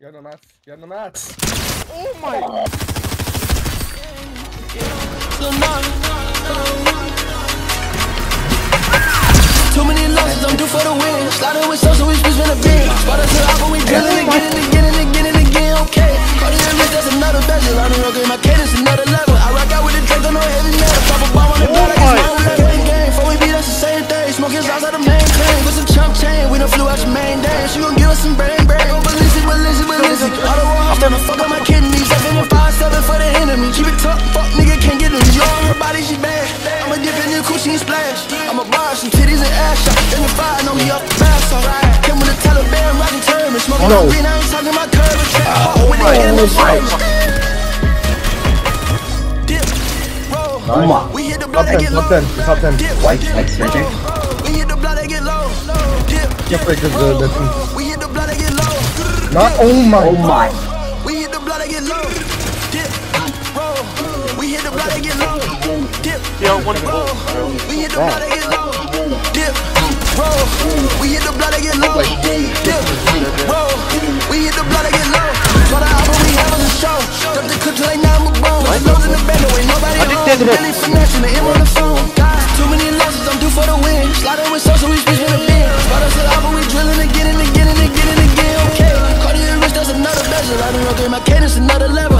Get on the mats. Get on the mats. Oh my. Too many losses, I'm due for the win. Sliding with social, we switch in the bin. Spot us up, but we drilling again, okay. Cardi and Rich, that's another bezel. I don't know, my cadence, another level. I rock out with the Drake, don't know heavy metal. Drop a bomb on the block, like it's my own game. Before we beat, that's the same thing. Smoking sauce out the main claim. With some chump chain, we done flew out your main dance. She gon' give us some brain. Go ballistic. All the walls, tryna fuck up my kidneys. I feel 5-7 for the enemy. Keep it tough, fuck nigga, can't get them. You on her body, she bad. I'ma dip in the coochie and splash. I'ma bar some titties and ass shot. In the fire, know me off the bath, so came with the Taliban, rockin' turban. Smoking the green, I ain't talking about curb and trap. With the end of the dip, roll. We hit the blood, they get low. Top 10. White right there. We hit the blood, they get low. Dip, Yeah, we hit the blood, they get low. not, oh my. Oh my. We hit the blood, they get low. Dip, roll. We hit the blood, they get low. Dip, roll. We hit the blood, they get low. Dip, roll. We hit the blood, they get low. Dip, roll. We hit the blood, they get low. For the album we have on the show. Dump the clips like now I'm a bone. Loads in the band, ain't nobody home. Really finessing the M on the phone. Too many losses, I'm due for the win. Sliding with social, we switch in the bin. Spot us up, but we drilling again, okay. Cardi and Rich, that's another bezel. I don't know, my cadence, another level.